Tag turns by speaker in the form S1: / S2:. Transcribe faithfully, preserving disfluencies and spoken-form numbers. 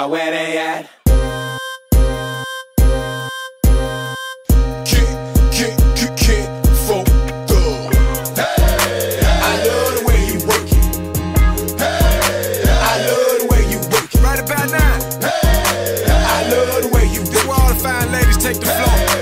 S1: about where they at.
S2: Can't, can't, can't, can't fuck up. Hey, I love the way you work it. Hey, I love the way you work it.
S3: Right about now.
S2: Hey, I love the way you work it.
S3: This where all the fine ladies take the floor.